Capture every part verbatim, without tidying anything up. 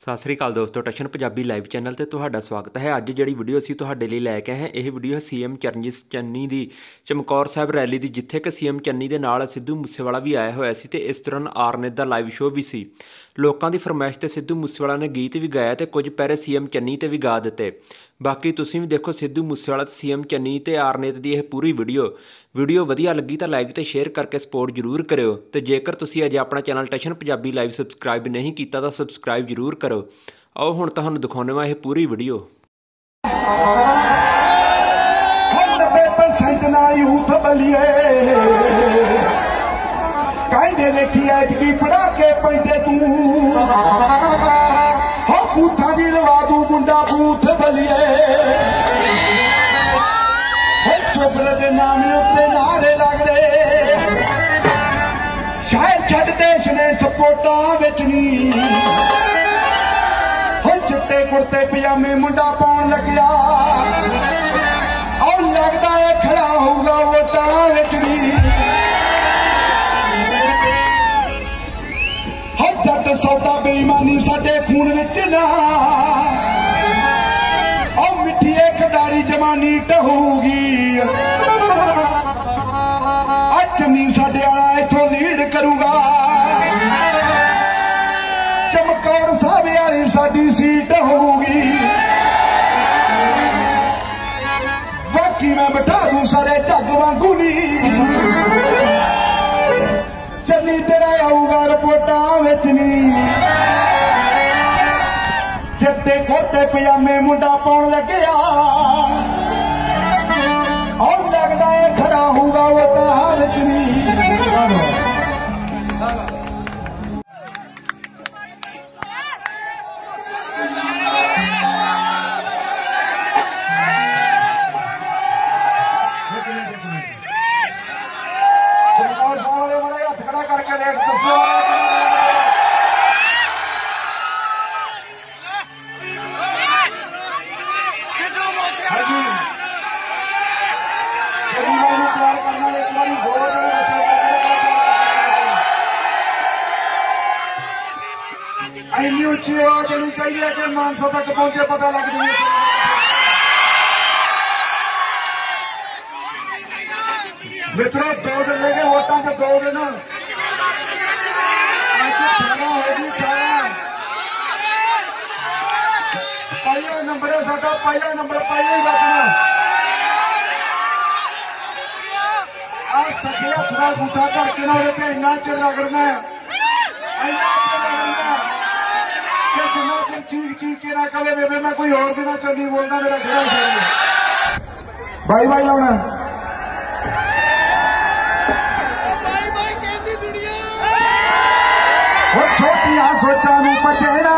सत श्री अकाल दोस्तों, टशन पंजाबी लाइव चैनल ते तुहाडा स्वागत है। अज जिहड़ी वीडियो असीं तुहाडे लई लैके आए हैं, यह video C M Charanjit Channi की चमकौर साहब रैली की, जिथे कि सी एम चन्नी के नाल सिद्धू मूसेवाला भी आया होया सी ते इस दौरान आरनेत का लाइव शो भी सी। लोगों की फरमाइश ते सिद्धू मूसेवाला ने गीत भी गाया तो कुछ पैरे सी एम चन्नी ते भी गा दिते। बाकी तुसीं भी देखो सिद्धू मूसेवाला ते सी एम चन्नी ते आरनेत की यह पूरी वीडियो वीडियो वधिया लगी तो लाइक तो शेयर करके सपोर्ट जरूर करो। तो जेकर तुसीं अजे अपना channel Tashan Punjabi live subscribe नहीं किया तो सबसक्राइब जरूर करो। आओ हुण तुहानूं दिखाउने वा यह पूरी वीडियो। कहंदे देखी ऐतकी पढ़ा के पैंदे तू हो बूथा दी लवा दू मुंडा बूथ बलिए चोपड़े दे नाम उत्ते नारे लगदे शायर छड्ड देश ने सपोटा विच नी हो चिट्टे कुर्ते पजामे मुंडा पाउण लग्या और लगदा है खड़ा होऊगा वोटां विच नी सौदा बेईमानी साडे खून विच ना और मिट्टी खदारी जमानी टहूगी चन्नी साडे वाला इथों लीड करूगा चमकौर साहब वाली साडी सीट होगी बाकी मैं बिठा दूं सारे झग वांगू नी चन्नी तेरा आऊगा रिपोर्टां विच नी चिट्टे कुर्ते पजामे मुंडा पाउण लग्या और लगदा है खड़ा होऊगा वोटां विच नी। इन्नी उच्ची आवाज होनी चाहिए कि मानसा तक पहुंचे पता लग जाए। मित्रों दो दिन लगे वोटां के दो दिन अठारह होगी अठारह पहला नंबर है साडा पहला नंबर पहले ही बचना आज सके हथ का बूठा करके ना उहदे इन्ना चिर लगना इन्ना चिर लगना जिन्ना चिर चीख चीख के ना कहे बेबे मैं कोई और भी ना चली बोलना मेरा घेरा छोड़ भाई भाई लाना वो छोटिया सोचा नूं पचेड़ा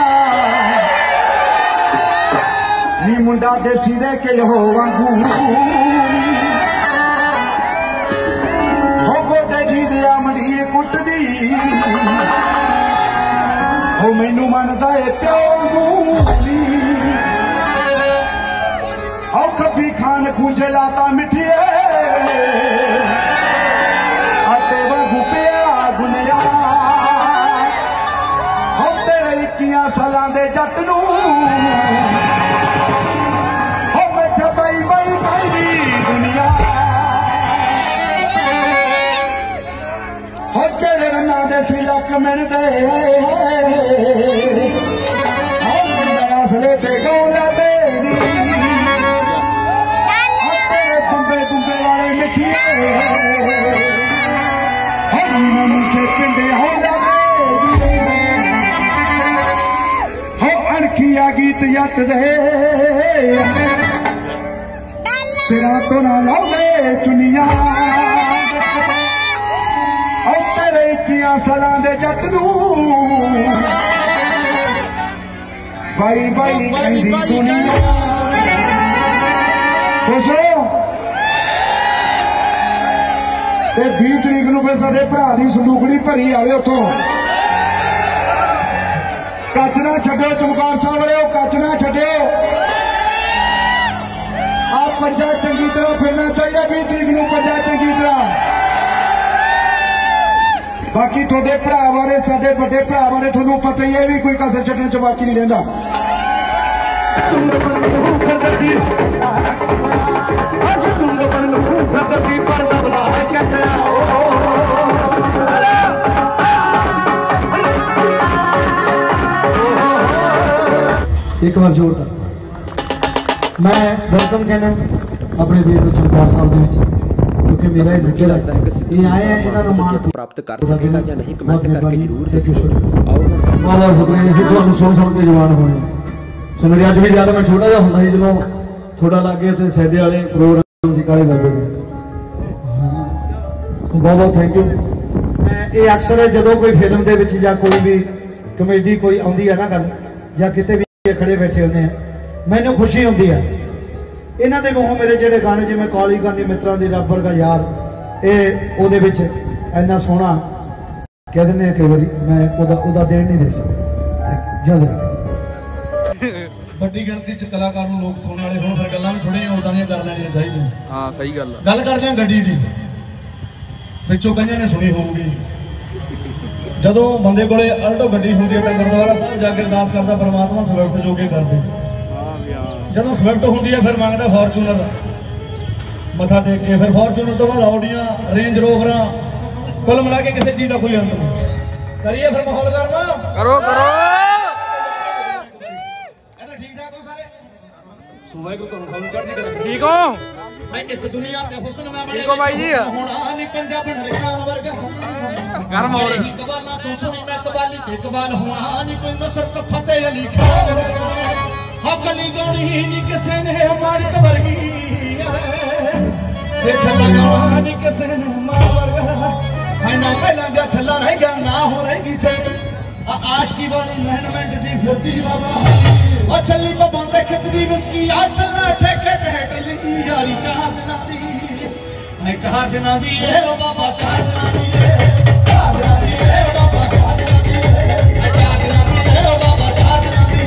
नी मुंडा देसी दे के हो वांगू हो गोडे जी दिया मंडीर कुटदी हो मैनू मनदा है प्यो और खबी खान खूंजे लाता मिठिए आटे वांगू पिया गुनिया हो तेरे इक्कियां सालां दे जट नूं हो बैठे बई बई बई दुनिया हो जेड़े रन्ना दे सिलक मिलदे असले ते गौला तेरी तेरे कुंबे कुंबे वाले मिठिए हरी से पिंडे होला हो अणखिया गीत जट दे सिरा तो ना लाउंदे चुनिया तेरे इक्कियां सालां दे जट नूं भाई भाई कहंदी दुनिया खुश हो ते बीस तरीक नूं फिर साडे भरा दी संदूकड़ी भरी आवे उत्थों कच ना छड्डिओ चमकौर साहब वाले कच ना छड्डिओ आ पंजा चंगी तरह फिरना चाहिए बीस तरीक नूं पंजा चंगी तरह बाकी थोड़े भरा बारे वाले साडे बड़े भरा बारे तुहानूं पता ही है भी कोई कसर छड्डण च बाकी नहीं रहिंदा। एक बार जोरदार मैं वेलकम कहना अपने वीर ਨੂੰ ਚਮਕੌਰ ਸਾਹਿਬ ਦੇ ਵਿੱਚ क्योंकि मेरा ही लगे लगता है कि सिद्धू मूसेवाला प्राप्त कर सकेगा या नहीं, कमेंट करके जरूर दसो। आओ बहुत शुक्रिया जी ਤੁਹਾਨੂੰ ਸੁਣ ਸੁਣ ਕੇ ਜਵਾਨ ਹੋਏ। ਸੋ ਮੇਰੇ ਅੱਜ ਵੀ ਯਾਦ ਮੈਂ ਛੋਟਾ ਜਿਹਾ ਹੁੰਦਾ ਸੀ ਜਦੋਂ ਥੋੜਾ ਲੱਗੇ ਤੇ ਸੈਦੇ ਵਾਲੇ ਪ੍ਰੋਗਰਾਮ ਸੀ ਕਾਲੇ ਬਾਬੇ ਦੇ। ਬਹੁਤ ਬਹੁਤ ਥੈਂਕ ਯੂ। ਮੈਂ ਇਹ ਅਕਸਰ ਜਦੋਂ ਕੋਈ ਫਿਲਮ ਦੇ ਵਿੱਚ ਜਾਂ ਕੋਈ ਵੀ ਕਮੇਡੀ ਕੋਈ ਆਉਂਦੀ ਹੈ ਨਾ ਗੱਲ ਜਾਂ ਕਿਤੇ ਵੀ ਖੜੇ ਬੈਠੇ ਹੁੰਦੇ ਆ ਮੈਨੂੰ ਖੁਸ਼ੀ ਹੁੰਦੀ ਹੈ। ਇਹਨਾਂ ਦੇ ਮੂੰਹੋਂ ਮੇਰੇ ਜਿਹੜੇ ਗਾਣੇ ਜਿਵੇਂ ਕਾਲੀ ਗਾਨੀ ਮਿੱਤਰਾਂ ਦੀ ਰੱਬ ਵਰਗਾ ਯਾਰ ਇਹ ਉਹਦੇ ਵਿੱਚ ਇੰਨਾ ਸੋਹਣਾ ਕਹਿ ਦਿੰਦੇ ਆ ਕਈ ਵਾਰੀ ਮੈਂ ਉਹਦਾ ਉਹਦਾ ਦੇਣ ਨਹੀਂ ਦੇ ਸਕਦਾ। ਜਦ ਵੱਡੀ ਗਿਣਤੀ ਚ ਕਲਾਕਾਰ ਨੂੰ ਲੋਕ ਸੁਣਨ ਵਾਲੇ ਹੋਣ ਫਿਰ ਗੱਲਾਂ ਵੀ ਥੋੜੀਆਂ ਉਦਾਂ ਦੀਆਂ ਕਰ ਲੈਣੀਆਂ ਚਾਹੀਦੀਆਂ। ਹਾਂ ਸਹੀ ਗੱਲ ਆ। ਗੱਲ ਕਰਦੇ ਆ ਗੱਡੀ ਦੀ, ਵਿੱਚੋਂ ਕਈਆਂ ਨੇ ਸੁਣੀ ਹੋਊਗੀ ਜਦੋਂ ਬੰਦੇ ਕੋਲੇ ਅਲਟੋ ਗੱਡੀ ਹੁੰਦੀ ਹੈ ਤਾਂ ਗੁਰਦੁਆਰਾ ਸਾਹਿਬ ਜਾ ਕੇ ਅਰਦਾਸ ਕਰਦਾ ਪਰਮਾਤਮਾ ਸਵਿਫਟ ਜੋਗੇ ਕਰਦੇ। ਜਦੋਂ ਸਵਿਫਟ ਹੁੰਦੀ ਹੈ ਫਿਰ ਮੰਗਦਾ ਫੋਰਚੂਨਰ ਮੱਥਾ ਟੇਕ ਕੇ, ਫਿਰ ਫੋਰਚੂਨਰ ਤੋਂ ਬਾਅਦ ਆਡੀਆਂ ਰੇਂਜ ਰੋਵਰਾਂ ਕੁੱਲ ਮਿਲਾ ਕੇ ਕਿਸੇ ਚੀਜ਼ ਦਾ ਕੋਈ ਅੰਤ ਨਹੀਂ। ਕਰੀਏ ਫਿਰ ਮਾਹੌਲ ਗਰਮ ਕਰੋ ਕਰੋ। ਇਹਦਾ ਠੀਕ ਠਾਕ ਹੋ ਸਾਰੇ? ਸੁਭਾਈ ਕੋ ਤੁਹਾਨੂੰ ਖਾਣ ਚੜ੍ਹਦੀ ਕਰੇ। ਠੀਕ ਹੋ? ਮੈਂ ਇਸ ਦੁਨੀਆ ਤੇ ਹੁਸਨ ਮੈਂ ਬੜੇ ਠੀਕ ਹੋ ਬਾਈ ਜੀ? ਹੋਣਾ ਨਹੀਂ ਪੰਜਾਬਣ ਰਿਕਾਨ ਵਰਗਾ ਗਰਮ ਹੋ ਰਹੀ ਕਵਾਲਾਂ ਤੂੰ ਸੁਣੀ ਮੈਂ ਕਵਾਲੀ ਤੇ ਕਵਾਲ ਹੋਣਾ ਨਹੀਂ ਕੋਈ ਨਸਰਤ ਫਤਿਹ ਅਲੀ ਖਾਨ ਹੱਕ ਲਈ ਗਾਉਣੀ ਨਹੀਂ ਕਿਸੇ ਨੇ ਮਾਰਕ ਵਰਗੀ ਤੇ ਛੱਲਾ ਗਾਉਣਾ ਨਹੀਂ ਕਿਸੇ ਨੇ ਮਾਰ ਵਰਗਾ ਹੈ ਨਾ ਪਹਿਲਾਂ ਜਾਂ ਛੱਲਾ ਰਹੇਗਾ ਨਾ ਹੋ ਰਹੇਗੀ ਛੇਤੀ ਆ ਆਸ਼ਕੀ ਵਾਲੀ ਮਹਿਨਮੈਂਟ ਜੀ ਫਿਰਦੀ ਬਾਬਾ ਉਹ ਚੱਲੀ ਬੱਬਾਂ ਤੇ ਖਿੱਚਦੀ ਵਿਸਕੀ ਆ ਚੱਲਾ ਠੇਕੇ ਤੇ ਟੱਲੀ ਯਾਰੀ ਚਾਰ ਦਿਨਾਂ ਦੀ ਹੈ ਚਾਰ ਦਿਨਾਂ ਦੀ ਏ ਓ ਬਾਬਾ ਚਾਰ ਦਿਨਾਂ ਦੀ ਏ ਚਾਰ ਦਿਨਾਂ ਦੀ ਏ ਓ ਬਾਬਾ ਚਾਰ ਦਿਨਾਂ ਦੀ ਏ ਚਾਰ ਦਿਨਾਂ ਦੀ ਏ ਓ ਬਾਬਾ ਚਾਰ ਦਿਨਾਂ ਦੀ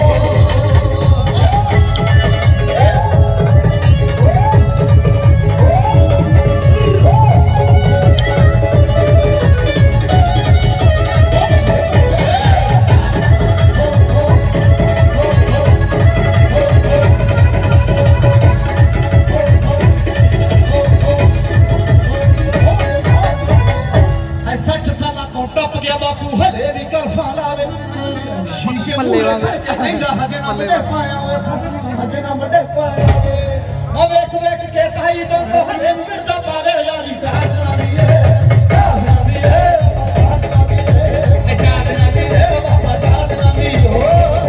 ਪੱਲੇ ਪਾਇਆ ਹੋਇਆ ਖਸਮ ਹਜੇ ਨਾ ਵੱਡੇ ਪਾਇਆ ਵੇ ਆ ਵੇਖ ਵੇਖ ਕੇ ਤਾਈ ਬੰਦ ਹਲੇ ਫਿਰਦਾ ਪਾਵੇ ਯਾਰੀ ਚਾਰ ਦਿਨਾਂ ਦੀ ਏ ਚਾਰ ਦਿਨਾਂ ਦੀ ਏ ਚਾਰ ਦਿਨਾਂ ਦੀ ਏ ਬਾਬਾ ਚਾਰ ਦਿਨਾਂ ਦੀ ਓ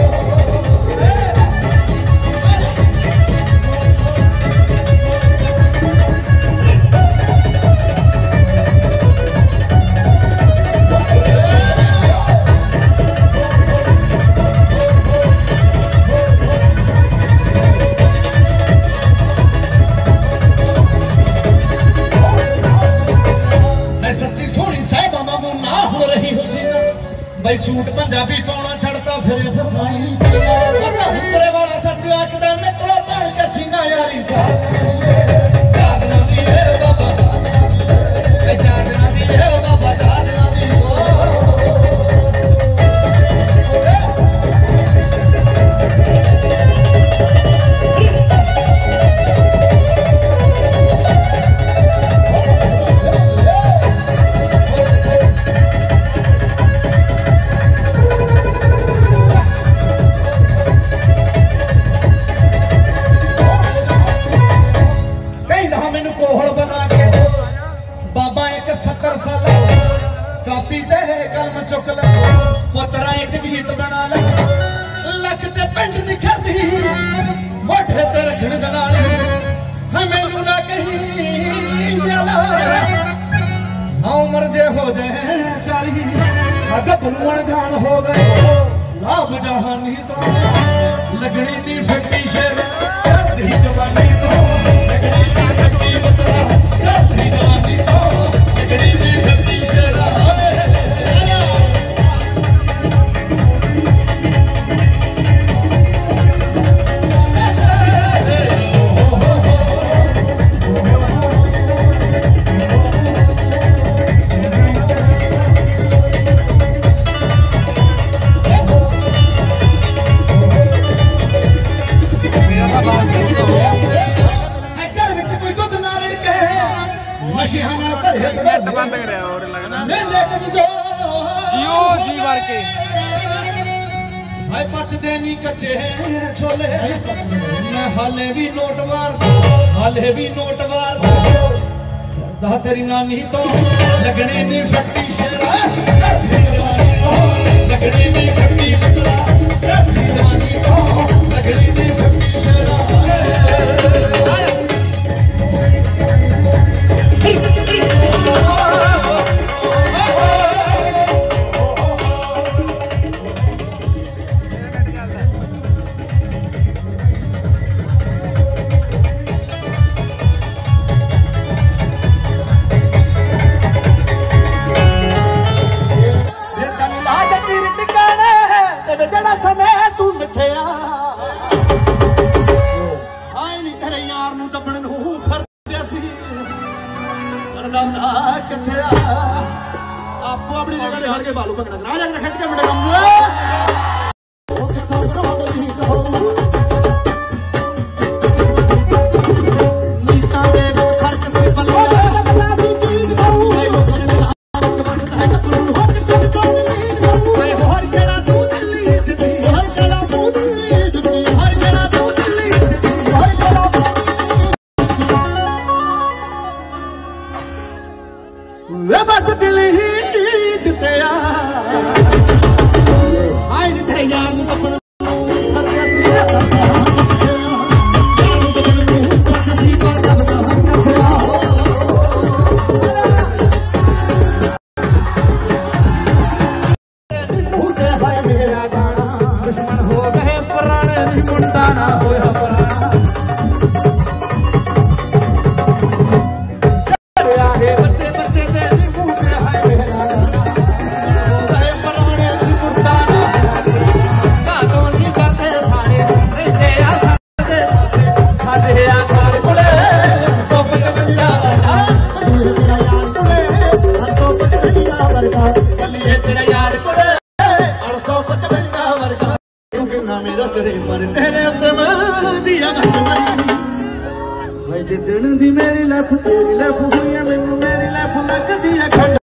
ਬਈ ਸੂਟ ਪੰਜਾਬੀ ਪਾਉਣਾ ਛੱਡਦਾ ਫਿਰੇ ਫਸਾਈ ਪਤਾ ਹੁਪਰੇ ਵਾਲਾ ਸੱਚ ਆਖਦਾ ਮਿੱਤਰੋ ਧੜ ਕੇ ਸੀਨਾ ਯਾਰੀ ਚਾਰ ਦਿਨਾਂ ਦੀ ਏ ਬਾਬਾ ਇਹ ਚਾਰ ਦਿਨਾਂ ਦੀ ਏ ਬਾਬਾ ਚਾਰ ਦਿਨਾਂ ਦੀ ਕਾਪੀ ਤੇ ਕਲਮ ਚੁੱਕ ਲੈ ਪੁੱਤਰਾ ਇੱਕ ਗੀਤ ਬਣਾ ਲੈ ਲੱਕ ਤੇ ਪਿੰਡ ਨਿਖਰਦੀ ਮੋਢੇ ਤੇ ਰੱਖਣ ਦੇ ਨਾਲ ਹਾਂ ਮੈਨੂੰ ਨਾ ਕਹੀਂ ਜਲਾ ਹਾਂ ਉਮਰ ਜੇ ਹੋ ਜਾਏ ਚਾਲੀ ਗੱਭਰੂ ਅਣਜਾਣ ਹੋ ਗਏ ਲਾਭ ਜਹਾਨੀ ਤੋਂ ਲੱਗਣੀ ਨੀ ਫਿੱਟੀ ਸ਼ੇਰ ਦੀ ਜਵਾਨੀ ਤੋਂ ਲੱਗਣੀ ਨੀ ਫਿੱਟੀ ਪੁੱਤਰਾ ਦੀ ਜਵਾਨੀ ਤੋਂ ਲੱਗਣੀ ਨੀ ਫਿੱਟੀ ਸ਼ੇਰ ਨਸ਼ਿਆਂ ਨਾਲ ਭਰੇ ਨੈਟ ਬੰਦ ਕਰਿਆ ਹੋਰ ਲੱਗਦਾ ਮੇਰੇ ਕਮਜ਼ੋਰ ਜੀਓ ਜੀ ਵਰ ਕੇ ਹਾਏ ਪਚਦੇ ਨਹੀਂ ਕੱਚੇ ਛੋਲੇ ਮੈਂ ਹਾਲੇ ਵੀ ਨੋਟ ਮਾਰਦਾ ਹਾਲੇ ਵੀ ਨੋਟ ਮਾਰਦਾ ਕਰਦਾ ਤੇਰੀ ਨਾਨੀ ਤੋਂ ਲੱਗਣੇ ਨੇ ਫੱਟੀ ਸ਼ੇਰਾ ਲੱਗਣੇ ਨੇ ਫੱਟੀ ਬਤਲਾ ਤੇਰੀ ਨਾਨੀ ਤੋਂ ਲੱਗਣੇ ਨੇ ਫੱਟੀ ਸ਼ੇਰਾ ਜਿਹੜਾ ਸਮੇਂ ਤੂੰ ਮਿੱਥਿਆ ਹਾਏ ਨੀ ਤੇਰੇ ਯਾਰ ਨੂੰ ਦੱਬਣ ਨੂੰ ਫਿਰਦਿਆ ਸੀ ਮਰਦਾ ਨਾ ਕਿੱਥੇ ਆ ਆਪੋ ਆਪਣੀ ਜਗ੍ਹਾ ਤੇ ਹੜ ਕੇ ਬਾਲੂ ਭੰਗੜਾ ਕਰਾ ਜਾ ਕੇ ਖਿੱਚ ਕੇ ਮੁੰਡੇ ਕੰਮ ਉਹ ਕਿੱਥੋਂ ਕਰਾਉਂਦੀ ਕਹੋ ਨੀਤਾਂ ਦੇ ਵਿੱਚ ਖਰਚ ਸੀ ਬੱਲੇ ਬਤਾ ਦੀ ਚੀਜ਼ ਕਹੂ ਵੇ ਬਸ ਦਿਲ ਹੀ ਜਿੱਤਿਆ ਆਈ ਨੀ ਤੇਰੇ ਯਾਰ ਨੂੰ ਦੱਬਣ ਨੂੰ ਸਰਦਿਆ ਸੀ ਮੇਰਾ ਗਾਣਾ ਦੁਸ਼ਮਣ ਹੋ ਗਏ ਪੁਰਾਣੇ ਨੀ ਮੁੰਡਾ ਨਾ ਹੋਇਆ ਪੁਰਾਣਾ ਬੱਚੇ ਬੱਚੇ ਤੇ ਨੀ ਮੂੰਹ ਤੇ ਹਾਏ ਮੇਰਾ ਗਾਣਾ ਹੋ ਗਏ ਪੁਰਾਣੇ ਨੀ ਮੁੰਡਾ ਨਾ ਕਾਹਤੋਂ ਨਹੀਂ ਕਰਦੇ ਸਾਰੇ ਰਹਿੰਦੇ ਆ ਸਾਡੇ ਸਾਡੇ ਆ ਘਰ ਕੋਲੇ ਸੁੱਪ ਚ ਬੰਦਾ ਵਰਗਾ ਤੇਰਾ ਯਾਰ ਕੋਲੇ ਸੁੱਪ ਚ ਬੰਦਾ ਵਰਗਾ ਕੱਲੀਏ ਤੇਰਾ ਯਾਰ ਕੋਲੇ ਅੜ ਸੁੱਪ ਚ ਬੰਦਾ ਵਰਗਾ ਕਿਉਂਕਿ ਨਾ ਮੇਰਾ ਤੇਰੇ ਮਨ ਤੇਰੇ ਉੱਤੇ ਮਰਦੀਆਂ ਗੱਜ ਮਰੀ ਜਿੱਦਣ ਦੀ ਮੇਰੀ ਲੱਫ ਤੇਰੀ ਲੱਫ ਹੋਈ ਮੈਨੂੰ ਮੇਰੀ ਲੱਫ ਲੱਗਦੀ ਆ ਖੰਡ